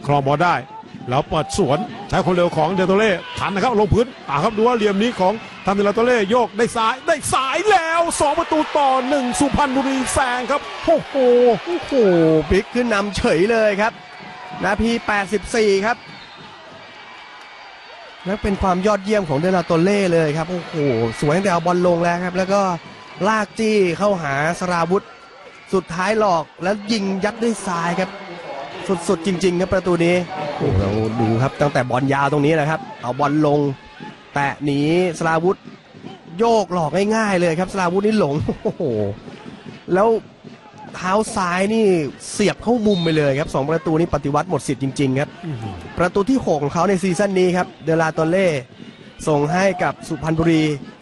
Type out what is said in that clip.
ครองบอลได้แล้วเปิดสวนใช้คนเร็วของเดโตเล่ทันนะครับลงพื้นครับดูว่าเหลี่ยมนี้ของทำเดโตเล่โยกได้ซ้ายแล้ว2 ประตูต่อ 1สุพรรณบุรีแซงครับโอ้โหพลิกขึ้นนำเฉยเลยครับนาที84ครับและเป็นความยอดเยี่ยมของเดลาโตเล่เลยครับโอ้โหสวยตั้งแต่เอาบอลลงแล้วครับแล้วก็ลากจี้เข้าหาสราวุธสุดท้ายหลอกแล้วยิงยัดด้วยซ้ายครับสุดๆจริงๆครับประตูนี้โอ้เราดูครับตั้งแต่บอลยาวตรงนี้นะครับเอาบอลลงแตะหนีสราวุธโยกหลอกง่ายๆเลยครับสราวุธนี่หลงโอ้โหแล้วเท้าซ้ายนี่เสียบเข้ามุมไปเลยครับ2 ประตูนี้ปฏิวัติหมดสิทธิ์จริงๆครับประตูที่6ของเขาในซีซั่นนี้ครับเดลาโตเล่ส่งให้กับสุพรรณบุรี